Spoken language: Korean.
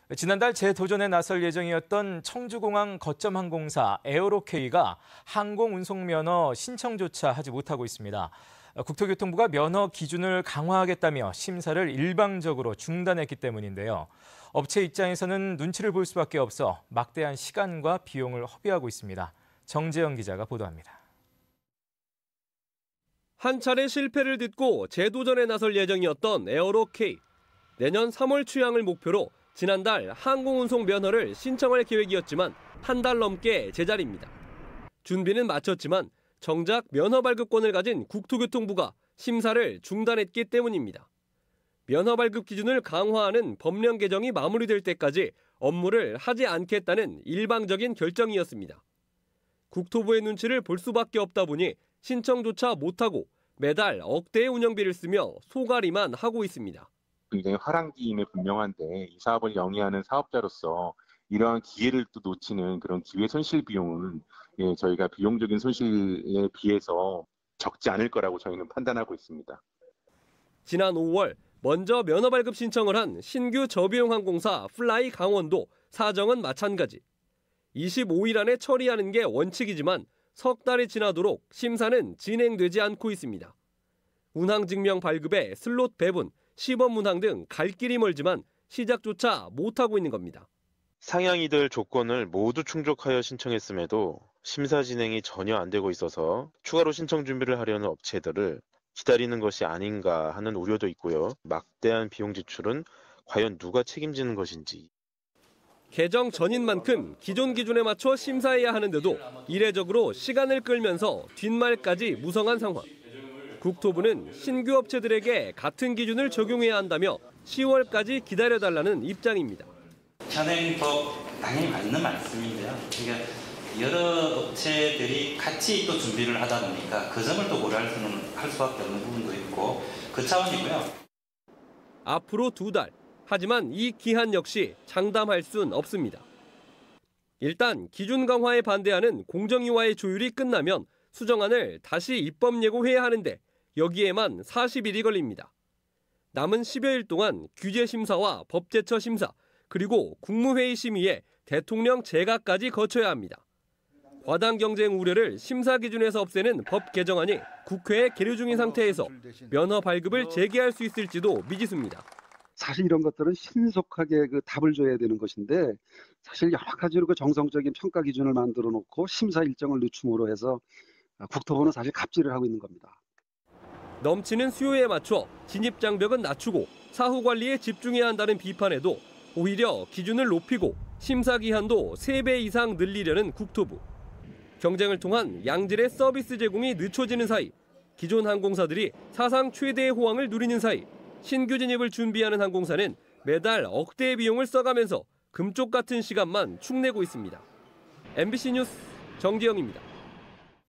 지난달 재도전에 나설 예정이었던 청주공항 거점 항공사 에어로K가 항공운송면허 신청조차 하지 못하고 있습니다. 국토교통부가 면허 기준을 강화하겠다며 심사를 일방적으로 중단했기 때문인데요. 업체 입장에서는 눈치를 볼 수밖에 없어 막대한 시간과 비용을 허비하고 있습니다. 정재영 기자가 보도합니다. 한 차례 실패를 딛고 재도전에 나설 예정이었던 에어로K. 내년 3월 취항을 목표로 지난달 항공운송 면허를 신청할 계획이었지만 한 달 넘게 제자리입니다. 준비는 마쳤지만 정작 면허 발급권을 가진 국토교통부가 심사를 중단했기 때문입니다. 면허 발급 기준을 강화하는 법령 개정이 마무리될 때까지 업무를 하지 않겠다는 일방적인 결정이었습니다. 국토부의 눈치를 볼 수밖에 없다 보니 신청조차 못하고 매달 억대의 운영비를 쓰며 소가리만 하고 있습니다. 굉장히 화랑기임에 분명한데 이 사업을 영위하는 사업자로서 이러한 기회를 또 놓치는 그런 기회 손실 비용은 저희가 비용적인 손실에 비해서 적지 않을 거라고 저희는 판단하고 있습니다. 지난 5월 먼저 면허 발급 신청을 한 신규 저비용 항공사 플라이 강원도 사정은 마찬가지. 25일 안에 처리하는 게 원칙이지만 석 달이 지나도록 심사는 진행되지 않고 있습니다. 운항증명 발급에 슬롯 배분, 시범 운항 등 갈 길이 멀지만 시작조차 못하고 있는 겁니다. 상향이 될 조건을 모두 충족하여 신청했음에도 심사 진행이 전혀 안 되고 있어서 추가로 신청 준비를 하려는 업체들을 기다리는 것이 아닌가 하는 우려도 있고요. 막대한 비용 지출은 과연 누가 책임지는 것인지. 개정 전인 만큼 기존 기준에 맞춰 심사해야 하는데도 이례적으로 시간을 끌면서 뒷말까지 무성한 상황. 국토부는 신규 업체들에게 같은 기준을 적용해야 한다며 10월까지 기다려달라는 입장입니다. 현행법 당연히 맞는 말씀인데요. 그러니까 여러 업체들이 같이 또 준비를 하다 보니까 그 점을 또 고려할 수밖에 없는 부분도 있고 그 차원이고요. 앞으로 2달. 하지만 이 기한 역시 장담할 순 없습니다. 일단 기준 강화에 반대하는 공정위와의 조율이 끝나면 수정안을 다시 입법 예고해야 하는데 여기에만 40일이 걸립니다. 남은 10여일 동안 규제 심사와 법제처 심사, 그리고 국무회의 심의에 대통령 재가까지 거쳐야 합니다. 과당 경쟁 우려를 심사 기준에서 없애는 법 개정안이 국회에 계류 중인 상태에서 면허 발급을 재개할 수 있을지도 미지수입니다. 사실 이런 것들은 신속하게 답을 줘야 되는 것인데 사실 여러 가지로 정성적인 평가 기준을 만들어 놓고 심사 일정을 늦춤으로 해서 국토부는 사실 갑질을 하고 있는 겁니다. 넘치는 수요에 맞춰 진입 장벽은 낮추고 사후 관리에 집중해야 한다는 비판에도 오히려 기준을 높이고 심사 기한도 3배 이상 늘리려는 국토부. 경쟁을 통한 양질의 서비스 제공이 늦춰지는 사이, 기존 항공사들이 사상 최대의 호황을 누리는 사이 신규 진입을 준비하는 항공사는 매달 억대의 비용을 써가면서 금쪽 같은 시간만 축내고 있습니다. MBC 뉴스 정지영입니다.